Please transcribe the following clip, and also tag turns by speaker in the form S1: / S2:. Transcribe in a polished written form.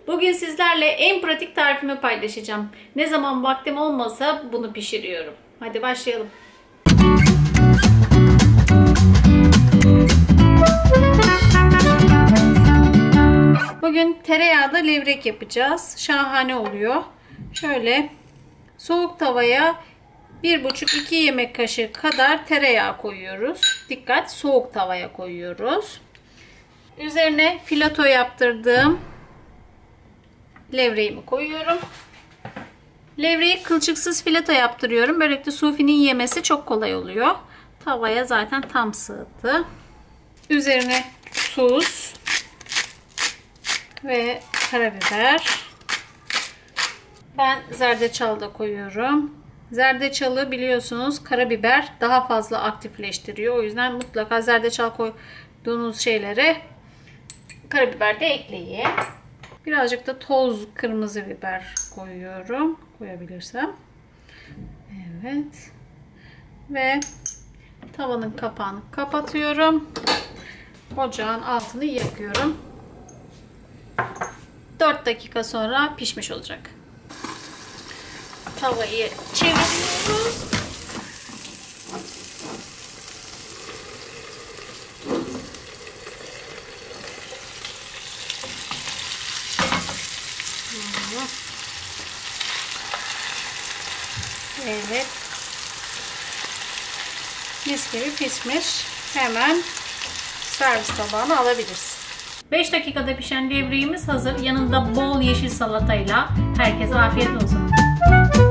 S1: Bugün sizlerle en pratik tarifimi paylaşacağım. Ne zaman vaktim olmasa bunu pişiriyorum. Hadi başlayalım. Bugün tereyağda levrek yapacağız. Şahane oluyor. Şöyle soğuk tavaya 1,5-2 yemek kaşığı kadar tereyağı koyuyoruz. Dikkat, soğuk tavaya koyuyoruz. Üzerine filato yaptırdığım levreğimi koyuyorum. Levreği kılçıksız filato yaptırıyorum. Böylelikle sufinin yemesi çok kolay oluyor. Tavaya zaten tam sığdı. Üzerine tuz ve karabiber. Ben zerdeçal da koyuyorum. Zerdeçalı biliyorsunuz karabiber daha fazla aktifleştiriyor. O yüzden mutlaka zerdeçal koyduğunuz şeylere karabiber de ekleyin. Birazcık da toz kırmızı biber koyuyorum. Koyabilirsem. Evet. Ve tavanın kapağını kapatıyorum. Ocağın altını yakıyorum. 4 dakika sonra pişmiş olacak. Tavayı çeviriyoruz. Evet. Mis gibi pişmiş. Hemen servis tabağına alabiliriz. 5 dakikada pişen levreğimiz hazır. Yanında bol yeşil salatayla. Herkese afiyet olsun.